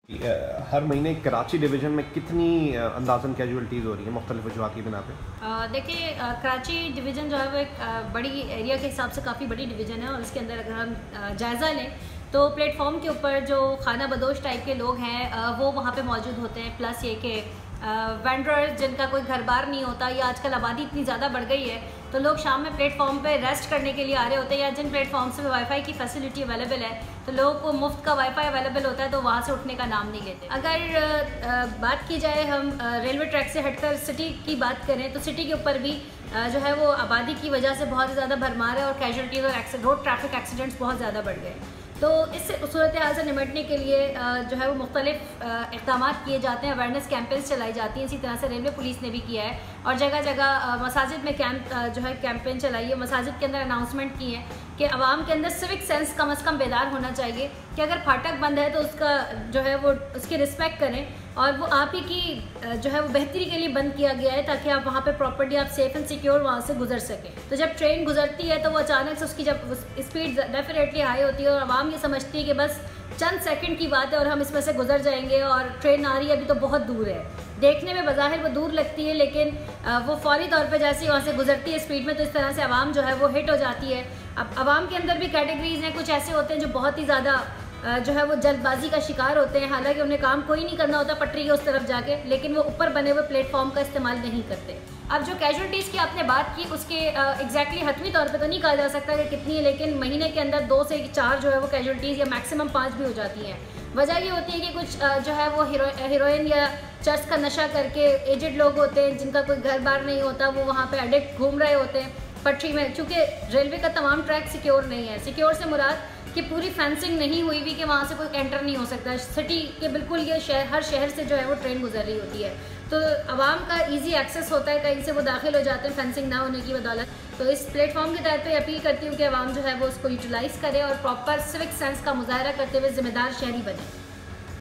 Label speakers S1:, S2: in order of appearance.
S1: हर महीने कराची डिवीज़न में कितनी अंदाज़न कैजुअल्टीज़ हो रही हैं मुख्तलिफ वजूहात की बिना पे?
S2: देखिए, कराची डिवीज़न जो है वो एक बड़ी एरिया के हिसाब से काफ़ी बड़ी डिवीज़न है और इसके अंदर अगर हम जायज़ा लें तो प्लेटफॉर्म के ऊपर जो खाना बदोश टाइप के लोग हैं वो वहाँ पे मौजूद होते हैं। प्लस ये कि वेंडर्स जिनका कोई घर बार नहीं होता या आजकल आबादी इतनी ज़्यादा बढ़ गई है तो लोग शाम में प्लेटफॉर्म पे रेस्ट करने के लिए आ रहे होते हैं, या जिन प्लेटफॉर्म से वाईफाई की फैसिलिटी अवेलेबल है तो लोगों को मुफ्त का वाईफाई अवेलेबल होता है तो वहाँ से उठने का नाम नहीं लेते। अगर बात की जाए हम रेलवे ट्रैक से हटकर सिटी की बात करें तो सिटी के ऊपर भी जो है वो आबादी की वजह से बहुत ज़्यादा भरमार है और कैजुअल्टीज़ और रोड ट्रैफिक एक्सीडेंट्स बहुत ज़्यादा बढ़ गए। तो इस सूरत हाल से निपटने के लिए जो है वो मुख्तलिफ इक़दाम किए जाते हैं, अवेयरनेस कैंपेन्स चलाई जाती हैं। इसी तरह से रेलवे पुलिस ने भी किया है और जगह जगह मसाजिद में कैंप जो है कैंपेन चलाई है। मसाजिद के अंदर अनाउंसमेंट की है कि आवाम के अंदर सिविक सेंस कम से कम बेदार होना चाहिए कि अगर फाटक बंद है तो उसका जो है वो उसकी रिस्पेक्ट करें और वो आप ही की जो है वो बेहतरी के लिए बंद किया गया है ताकि आप वहाँ पे प्रॉपर्टी आप सेफ एंड सिक्योर वहाँ से गुजर सकें। तो जब ट्रेन गुजरती है तो वो अचानक से उसकी जब स्पीड डेफिनेटली हाई होती है और आवाम ये समझती है कि बस चंद सेकंड की बात है और हम इसमें से गुजर जाएंगे और ट्रेन आ रही है अभी तो बहुत दूर है। देखने में बज़ाहिर वो दूर लगती है लेकिन वो फौरी तौर पे जैसे ही वहाँ से गुजरती है स्पीड में तो इस तरह से आवाम जो है वो हिट हो जाती है। अब आवाम के अंदर भी कैटेगरीज हैं, कुछ ऐसे होते हैं जो बहुत ही ज़्यादा जो है वो जल्दबाजी का शिकार होते हैं, हालांकि उन्हें काम कोई नहीं करना होता पटरी के उस तरफ जाके, लेकिन वो ऊपर बने हुए प्लेटफॉर्म का इस्तेमाल नहीं करते। अब जो कैजुअल्टीज़ की आपने बात की उसके एग्जैक्टली हतमी तौर पे तो नहीं कहा जा सकता कि कितनी है, लेकिन महीने के अंदर 2 से 4 जो है वो कैजुअल्टीज़ या मैक्सिमम 5 भी हो जाती हैं। वजह ये होती है कि कुछ जो है वो हीरोइन या चर्च का नशा करके एजेड लोग होते हैं जिनका कोई घर बार नहीं होता, वो वहाँ पर एडिक्ट घूम रहे होते हैं पटरी में। चूँकि रेलवे का तमाम ट्रैक सिक्योर नहीं है, सिक्योर से मुराद कि पूरी फेंसिंग नहीं हुई भी कि वहाँ से कोई एंटर नहीं हो सकता। सिटी के बिल्कुल ये हर शहर से जो है वो ट्रेन गुजर रही होती है तो आवाम का इजी एक्सेस होता है, कहीं से वो दाखिल हो जाते हैं फेंसिंग ना होने की बदौलत। तो इस प्लेटफॉर्म के तहत पे अपील करती हूँ कि आवाम जो है वो उसको यूटिलाइज़ करे और प्रॉपर सिविक सेंस का मुजाहरा करते हुए ज़िम्मेदार शहरी बने।